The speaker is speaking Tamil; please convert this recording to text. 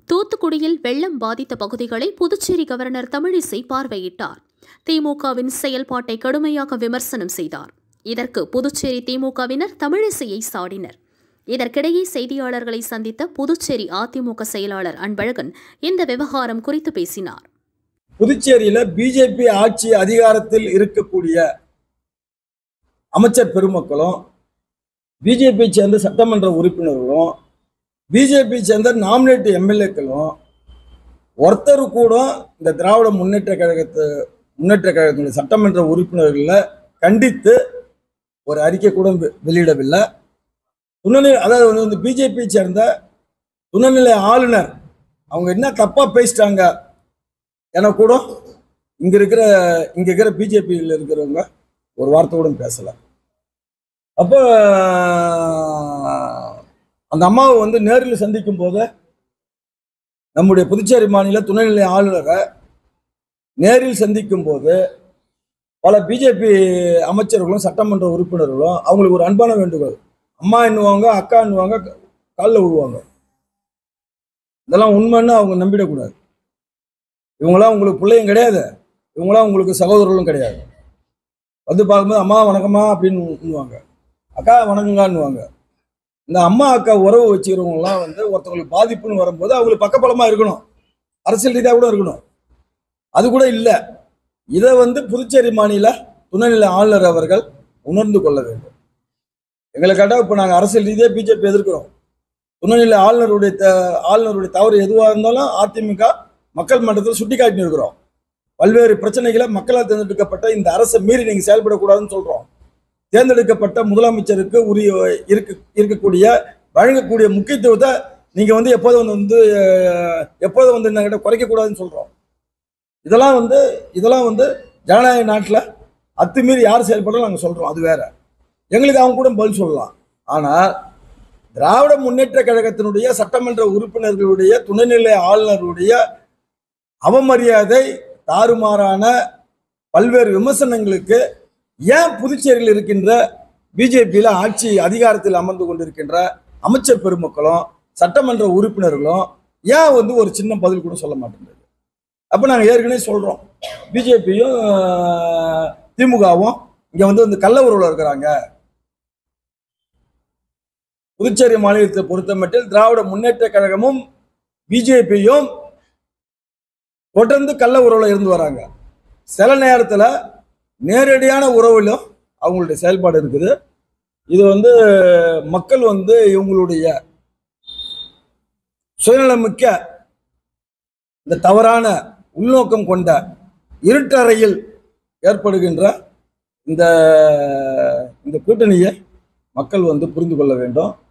தூத்துக்குடியில் வெள்ளம் பாதித்த பகுதிகளை புதுச்சேரி கவர்னர் தமிழிசை பார்வையிட்டார். திமுகவின் செயல்பாட்டை கடுமையாக விமர்சனம் செய்தார். இதற்கு புதுச்சேரி திமுகவினர் தமிழிசையை சாடினர். இதற்கிடையே செய்தியாளர்களை சந்தித்த புதுச்சேரி அதிமுக செயலாளர் அன்பழகன் இந்த விவகாரம் குறித்து பேசினார். புதுச்சேரியில பிஜேபி ஆட்சி அதிகாரத்தில் இருக்கக்கூடிய அமைச்சர் பெருமக்களும், பிஜேபி சேர்ந்த சட்டமன்ற உறுப்பினர்களும், பிஜேபி சேர்ந்த நாமினேட் எம்எல்ஏக்களும் ஒருத்தர் கூட இந்த திராவிட முன்னேற்ற கழகத்தினுடைய சட்டமன்ற உறுப்பினர்களை கண்டித்து ஒரு அறிக்கை கூட வெளியிடவில்லை. அதாவது வந்து பிஜேபி சேர்ந்த துணைநிலை ஆளுநர் அவங்க என்ன தப்பா பேசிட்டாங்க என கூட இங்க இருக்கிற பிஜேபியில் இருக்கிறவங்க ஒரு வார்த்தை கூட பேசல. அப்போ அந்த அம்மாவை வந்து நேரில் சந்திக்கும் போது நம்முடைய புதுச்சேரி மாநில துணைநிலை ஆளுநரை நேரில் சந்திக்கும் போது பல பிஜேபி அமைச்சர்களும் சட்டமன்ற உறுப்பினர்களும் அவங்களுக்கு ஒரு அன்பான வேண்டுகோள், அம்மா என்னுவாங்க, அக்கா என்னுவாங்க, காலில் விழுவாங்க. இதெல்லாம் உண்மைன்னு அவங்க நம்பிடக்கூடாது. இவங்களாம் உங்களுக்கு பிள்ளையும் கிடையாது, இவங்களாம் உங்களுக்கு சகோதரர்களும் கிடையாது. வந்து பார்க்கும்போது அம்மா வணக்கம்மா அப்படின்னு, அக்கா வணக்கங்கான்னுவாங்க. இந்த அம்மா அக்கா உறவு வச்சுக்கிறவங்கலாம் வந்து ஒருத்தவங்களுக்கு பாதிப்புன்னு வரும்போது அவங்களுக்கு பக்கபலமாக இருக்கணும், அரசியல் ரீதியாக கூட இருக்கணும். அது கூட இல்லை. இதை வந்து புதுச்சேரி மாநில துணைநிலை ஆளுநர் அவர்கள் உணர்ந்து கொள்ள வேண்டும். எங்களை கேட்டால் இப்போ நாங்கள் அரசியல் ரீதியாக பிஜேபி எதிர்க்கிறோம். துணைநிலை ஆளுநருடைய தவறு எதுவாக இருந்தாலும் அதிமுக மக்கள் மன்றத்தில் சுட்டி காட்டி இருக்கிறோம். பல்வேறு பிரச்சனைகளை மக்களால் தேர்ந்தெடுக்கப்பட்ட இந்த அரசை மீறி நீங்கள் செயல்படக்கூடாதுன்னு சொல்கிறோம். தேர்ந்தெடுக்கப்பட்ட முதலமைச்சருக்கு இருக்கக்கூடிய வழங்கக்கூடிய முக்கியத்துவத்தை நீங்கள் வந்து எப்போதும் வந்து என்கிட்ட குறைக்கக்கூடாதுன்னு சொல்கிறோம். இதெல்லாம் வந்து ஜனநாயக நாட்டில் அத்துமீறி யார் செயல்படுறோம் நாங்கள் சொல்கிறோம். அது வேற, எங்களுக்கு அவங்க கூட பதில் சொல்லலாம். ஆனால் திராவிட முன்னேற்ற கழகத்தினுடைய சட்டமன்ற உறுப்பினர்களுடைய துணைநிலை ஆளுநருடைய அவமரியாதை, தாறுமாறான பல்வேறு விமர்சனங்களுக்கு ஏன் புதுச்சேரியில் இருக்கின்ற பிஜேபியில் ஆட்சி அதிகாரத்தில் அமர்ந்து கொண்டிருக்கின்ற அமைச்சர் பெருமக்களும் சட்டமன்ற உறுப்பினர்களும் ஏன் வந்து ஒரு சின்ன பதில் கூட சொல்ல மாட்டேங்குது? அப்போ நாங்கள் ஏற்கனவே சொல்கிறோம், பிஜேபியும் திமுகவும் இங்கே வந்து கள்ள உறவுல இருக்கிறாங்க. புதுச்சேரி மாநிலத்தை பொறுத்தமட்டில் திராவிட முன்னேற்ற கழகமும் பிஜேபியும் தொடர்ந்து கள்ள உறவுல இருந்து வராங்க. சில நேரத்தில் நேரடியான உறவுலும் அவங்களுடைய செயல்பாடு இருக்குது. இது வந்து மக்கள் வந்து இவங்களுடைய சுயநலமிக்க இந்த தவறான உள்நோக்கம் கொண்ட இருட்டறையில் ஏற்படுகின்ற இந்த கூட்டணியை மக்கள் வந்து புரிந்து கொள்ள வேண்டும்.